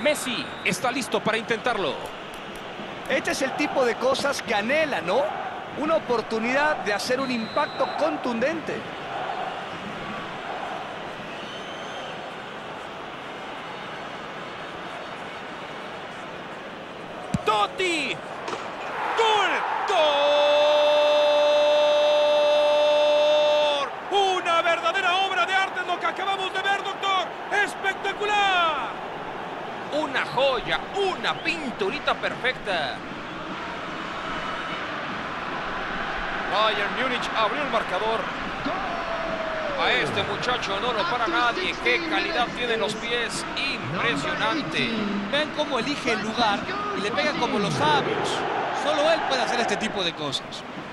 Messi está listo para intentarlo. Este es el tipo de cosas que anhela, ¿no? Una oportunidad de hacer un impacto contundente. ¡Totti! ¡Gol! ¡Gol! ¡Una verdadera obra de arte lo que acabamos de ver, doctor! ¡Espectacular! Una joya, una pinturita perfecta. Bayern Múnich abrió el marcador. A este muchacho no lo para nadie. ¡Qué calidad tiene los pies! ¡Impresionante! Ven cómo elige el lugar y le pega como los sabios. Solo él puede hacer este tipo de cosas.